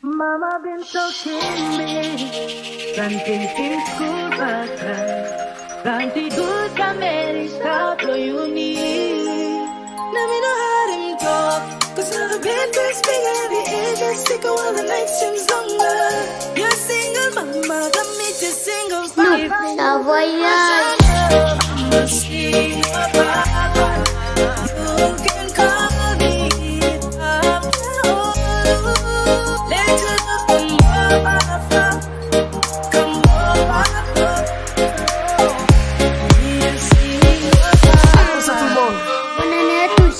Mama been talking me, something seems cool but something good can make it stop what you need. Let me know how them talk, cause I've been this big at the age, I stick while the night seems longer. You're single mama, got me just single. Snoop, ça voyage. I'm a single papa. You can call me papa. Let your love come over, papa. Come over, papa. Me a single papa. Bonne année à tous.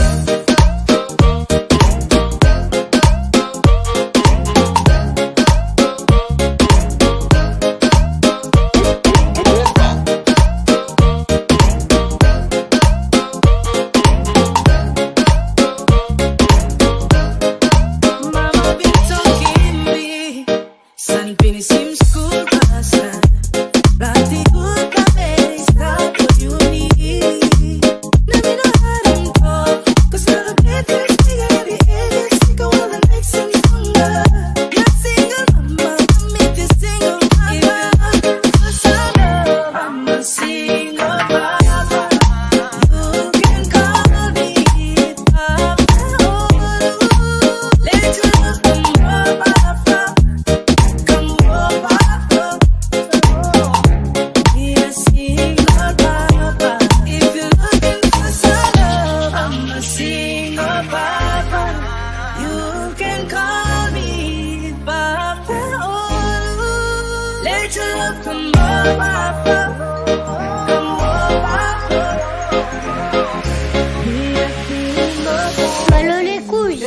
Ballon les couilles.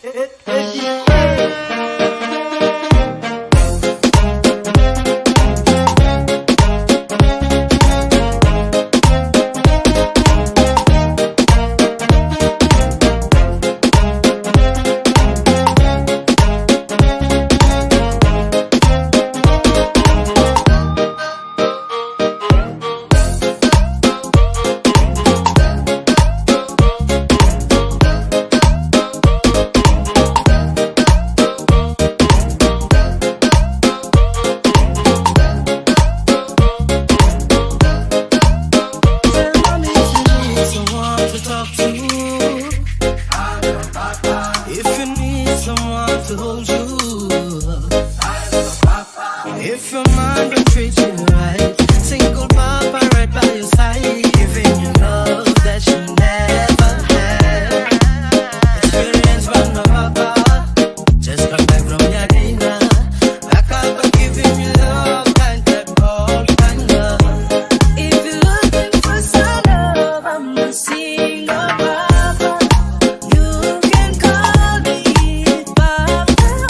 If your mind don't treat you right, single papa right by your side, giving you love that you never had. Experience from no papa, just come back from your dinner. Back up and giving you love, kind of all kind love. If you're looking for some love, I'm a single papa. You can call me papa.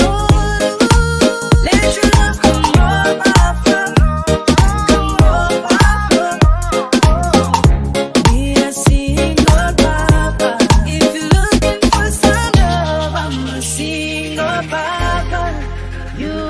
Let your love come on, papa. Come on, papa. Be a single papa. If you're looking for some love, I'm a single papa. You